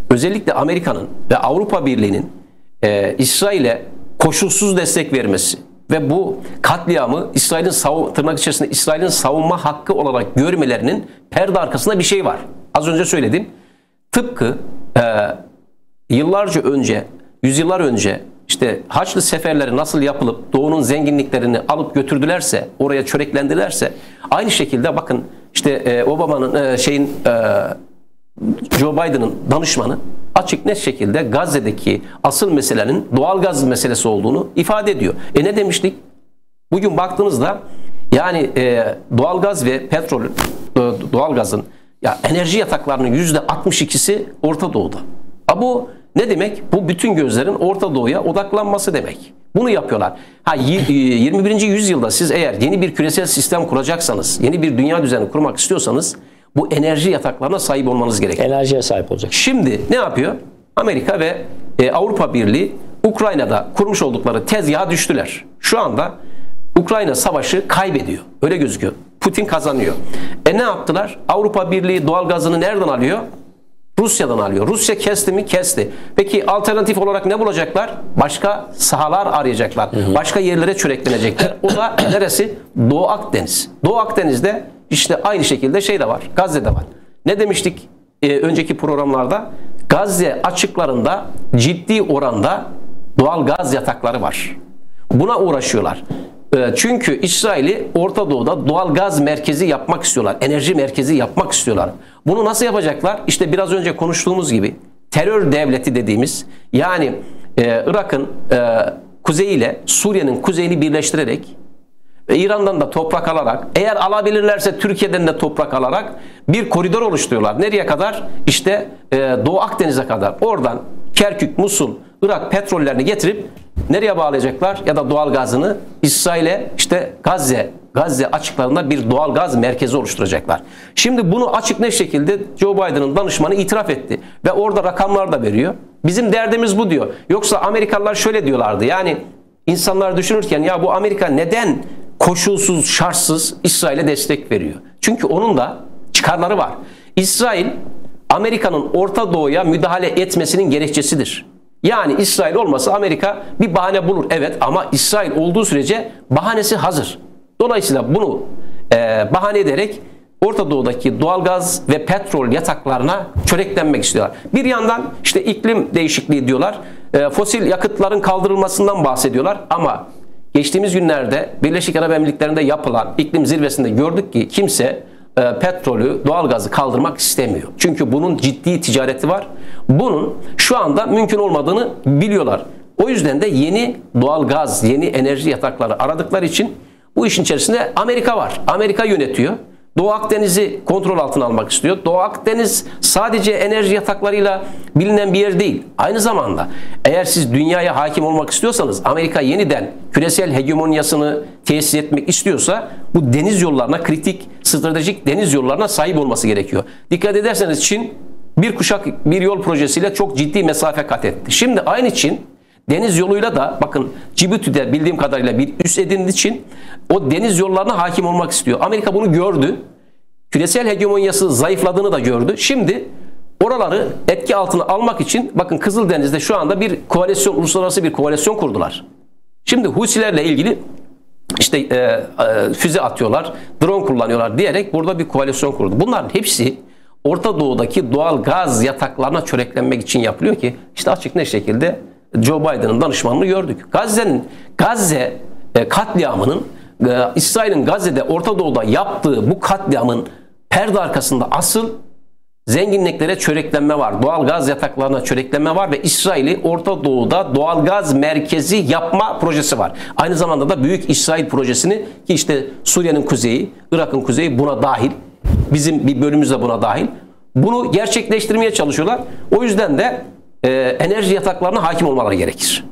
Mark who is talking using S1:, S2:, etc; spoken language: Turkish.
S1: özellikle Amerika'nın ve Avrupa Birliği'nin İsrail'e koşulsuz destek vermesi ve bu katliamı tırnak içerisinde İsrail'in savunma hakkı olarak görmelerinin perde arkasında bir şey var. Az önce söyledim. Tıpkı yıllarca önce, yüzyıllar önce işte Haçlı seferleri nasıl yapılıp Doğu'nun zenginliklerini alıp götürdülerse, oraya çöreklendilerse, aynı şekilde bakın işte Obama'nın Joe Biden'ın danışmanı açık net şekilde Gazze'deki asıl meselenin doğal gaz meselesi olduğunu ifade ediyor. Ne demiştik? Bugün baktığımızda yani doğal gaz ve petrol, doğal gazın enerji yataklarının %62'si Orta Doğu'da. Bu ne demek? Bu bütün gözlerin Orta Doğu'ya odaklanması demek. Bunu yapıyorlar. 21. yüzyılda siz eğer yeni bir küresel sistem kuracaksanız, yeni bir dünya düzeni kurmak istiyorsanız bu enerji yataklarına sahip olmanız gerekiyor.
S2: Enerjiye sahip olacak.
S1: Şimdi ne yapıyor? Amerika ve Avrupa Birliği Ukrayna'da kurmuş oldukları tezgaha düştüler. Şu anda Ukrayna savaşı kaybediyor. Öyle gözüküyor. Putin kazanıyor. Ne yaptılar? Avrupa Birliği doğalgazını nereden alıyor? Rusya'dan alıyor. Rusya kesti mi? Kesti. Peki alternatif olarak ne bulacaklar? Başka sahalar arayacaklar. Başka yerlere çöreklenecekler. O da neresi? Doğu Akdeniz. Doğu Akdeniz'de işte aynı şekilde şey de var. Gazze'de var. Ne demiştik önceki programlarda? Gazze açıklarında ciddi oranda doğal gaz yatakları var. Buna uğraşıyorlar. Çünkü İsrail'i Orta Doğu'da doğal gaz merkezi yapmak istiyorlar. Enerji merkezi yapmak istiyorlar. Bunu nasıl yapacaklar? İşte biraz önce konuştuğumuz gibi terör devleti dediğimiz, yani Irak'ın kuzeyiyle Suriye'nin kuzeyini birleştirerek ve İran'dan da toprak alarak, eğer alabilirlerse Türkiye'den de toprak alarak bir koridor oluşturuyorlar. Nereye kadar? İşte Doğu Akdeniz'e kadar. Oradan Kerkük, Musul, Irak petrollerini getirip nereye bağlayacaklar? Ya da doğal gazını İsrail'e işte Gazze açıklarında bir doğal gaz merkezi oluşturacaklar. Şimdi bunu açık ne şekilde Joe Biden'ın danışmanı itiraf etti. Ve orada rakamlar da veriyor. Bizim derdimiz bu diyor. Yoksa Amerikalılar şöyle diyorlardı. Yani insanlar düşünürken ya bu Amerika neden koşulsuz, şartsız İsrail'e destek veriyor? Çünkü onun da çıkarları var. İsrail, Amerika'nın Orta Doğu'ya müdahale etmesinin gerekçesidir. Yani İsrail olmasa Amerika bir bahane bulur. Evet, ama İsrail olduğu sürece bahanesi hazır. Dolayısıyla bunu bahane ederek Orta Doğu'daki doğalgaz ve petrol yataklarına çöreklenmek istiyorlar. Bir yandan işte iklim değişikliği diyorlar. Fosil yakıtların kaldırılmasından bahsediyorlar. Ama geçtiğimiz günlerde Birleşik Arap Emirlikleri'nde yapılan iklim zirvesinde gördük ki kimse petrolü, doğalgazı kaldırmak istemiyor. Çünkü bunun ciddi ticareti var. Bunun şu anda mümkün olmadığını biliyorlar. O yüzden de yeni doğalgaz, yeni enerji yatakları aradıkları için bu işin içerisinde Amerika var. Amerika yönetiyor. Doğu Akdeniz'i kontrol altına almak istiyor. Doğu Akdeniz sadece enerji yataklarıyla bilinen bir yer değil. Aynı zamanda eğer siz dünyaya hakim olmak istiyorsanız, Amerika yeniden küresel hegemonyasını tesis etmek istiyorsa bu deniz yollarına, kritik, stratejik deniz yollarına sahip olması gerekiyor. Dikkat ederseniz Çin bir kuşak bir yol projesiyle çok ciddi mesafe kat etti. Şimdi aynı Çin deniz yoluyla da bakın Cibuti'de bildiğim kadarıyla bir üs edindiği için o deniz yollarına hakim olmak istiyor. Amerika bunu gördü. Küresel hegemonyası zayıfladığını da gördü. Şimdi oraları etki altına almak için bakın Kızıldeniz'de şu anda bir koalisyon, uluslararası bir koalisyon kurdular. Şimdi Husilerle ilgili işte füze atıyorlar, drone kullanıyorlar diyerek burada bir koalisyon kurdu. Bunların hepsi Orta Doğu'daki doğal gaz yataklarına çöreklenmek için yapılıyor ki işte açık ne şekilde Joe Biden'ın danışmanlığını gördük. Gazze katliamının, İsrail'in Gazze'de, Orta Doğu'da yaptığı bu katliamın perde arkasında asıl zenginliklere çöreklenme var. Doğal gaz yataklarına çöreklenme var ve İsrail'i Orta Doğu'da doğal gaz merkezi yapma projesi var. Aynı zamanda da Büyük İsrail projesini, ki işte Suriye'nin kuzeyi, Irak'ın kuzeyi buna dahil. Bizim bir bölümümüz de buna dahil. Bunu gerçekleştirmeye çalışıyorlar. O yüzden de enerji yataklarına hakim olmaları gerekir.